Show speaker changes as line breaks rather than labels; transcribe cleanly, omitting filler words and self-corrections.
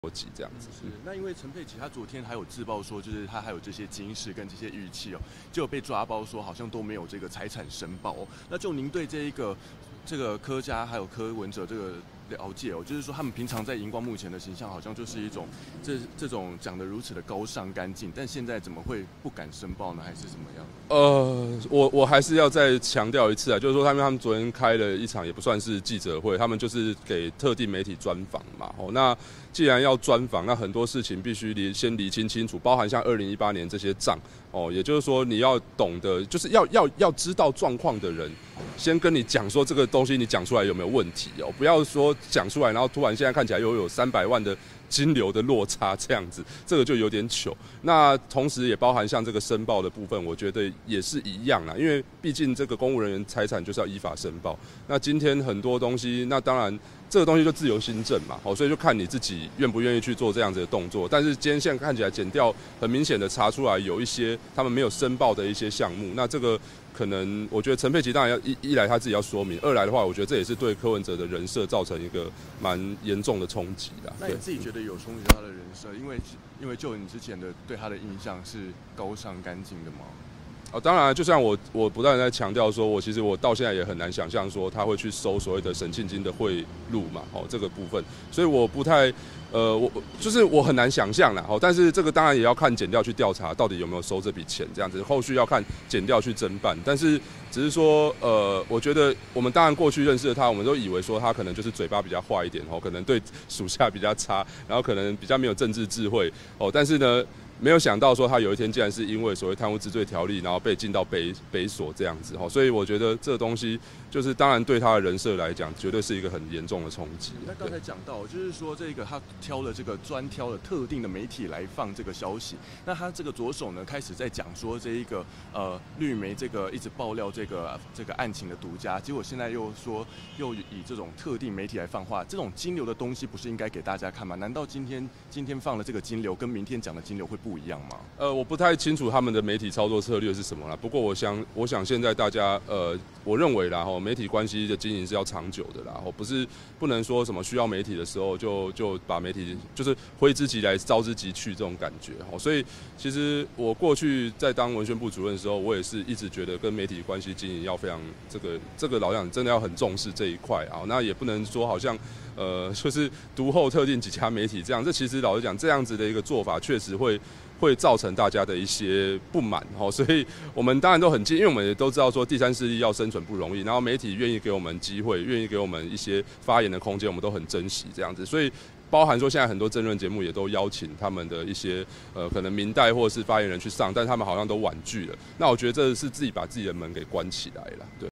逻辑这样子。
是，那因为陈佩琪他昨天还有自曝说，就是他还有这些金饰跟这些玉器哦，就有被抓包说好像都没有这个财产申报哦。那就您对这个柯家还有柯文哲这个了解哦，就是说他们平常在荧光幕前的形象好像就是一种这种讲得如此的高尚干净，但现在怎么会不敢申报呢？还是怎么样？
我还是要再强调一次啊，就是说他们昨天开了一场也不算是记者会，他们就是给特定媒体专访嘛。那既然要专访，那很多事情必须先厘清清楚，包含像2018年这些账也就是说你要懂得，就是要知道状况的人，先跟你讲说这个东西你讲出来有没有问题不要说讲出来，然后突然现在看起来又有300万的金流的落差这样子，这个就有点糗。那同时也包含像这个申报的部分，我觉得也是一样啦，因为毕竟这个公务人员财产就是要依法申报。那今天很多东西，那当然这个东西就自由心证嘛，所以就看你自己愿不愿意去做这样子的动作。但是今天现在看起来检调很明显的查出来有一些他们没有申报的一些项目，那这个可能我觉得陈佩琪当然要一来他自己要说明，二来的话，我觉得这也是对柯文哲的人设造成一个蛮严重的冲击的。
那你自己觉得有冲击到他的人设？因为就你之前的对他的印象是高尚干净的吗？
当然，就像我不断在强调说，其实我到现在也很难想象说他会去收所谓的沈庆金的贿赂嘛，这个部分，所以我不太我很难想象啦，但是这个当然也要看检调去调查到底有没有收这笔钱，这样子后续要看检调去侦办。但是只是说我觉得我们当然过去认识的他，我们都以为说他可能就是嘴巴比较坏一点可能对属下比较差，然后可能比较没有政治智慧但是呢，没有想到说他有一天竟然是因为所谓贪污治罪条例，然后被进到北所这样子所以我觉得这个东西就是当然对他的人设来讲，绝对是一个很严重的冲击。
那刚才讲到，就是说这个他专挑了特定的媒体来放这个消息，那他这个左手呢开始在讲说这一个绿媒这个一直爆料这个案情的独家，结果现在又以这种特定媒体来放话，这种金流的东西不是应该给大家看吗？难道今天放了这个金流跟明天讲的金流会不一样吗？
我不太清楚他们的媒体操作策略是什么啦。不过我想现在大家我认为啦媒体关系的经营是要长久的啦，不能说什么需要媒体的时候就把媒体就是挥之即来招之即去这种感觉所以其实我过去在当文宣部主任的时候，我也是一直觉得跟媒体关系经营要非常这个老实讲真的要很重视这一块那也不能说好像就是独厚特定几家媒体这样，这其实老实讲这样子的一个做法确实会造成大家的一些不满所以我们当然都很因为我们也都知道说第三势力要生存不容易，然后媒体愿意给我们机会，愿意给我们一些发言的空间，我们都很珍惜这样子，所以包含说现在很多政论节目也都邀请他们的一些可能民代或者是发言人去上，但他们好像都婉拒了，那我觉得这是自己把自己的门给关起来了，对。